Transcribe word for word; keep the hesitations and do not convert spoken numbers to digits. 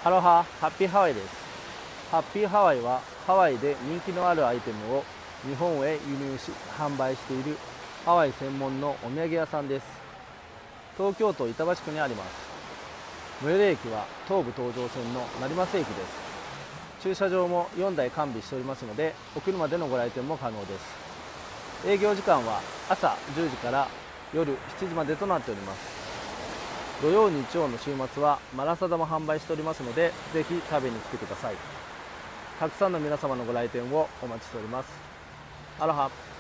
アロハ、ハッピーハワイです。ハッピーハワイはハワイで人気のあるアイテムを日本へ輸入し販売しているハワイ専門のお土産屋さんです。東京都板橋区にあります。最寄り駅は東武東上線の成増駅です。駐車場もよんだい完備しておりますので、お車でのご来店も可能です。営業時間は朝じゅうじから夜しちじまでとなっております。土曜日曜の週末はマラサダも販売しておりますので、ぜひ食べに来てください。たくさんの皆様のご来店をお待ちしております。アロハ。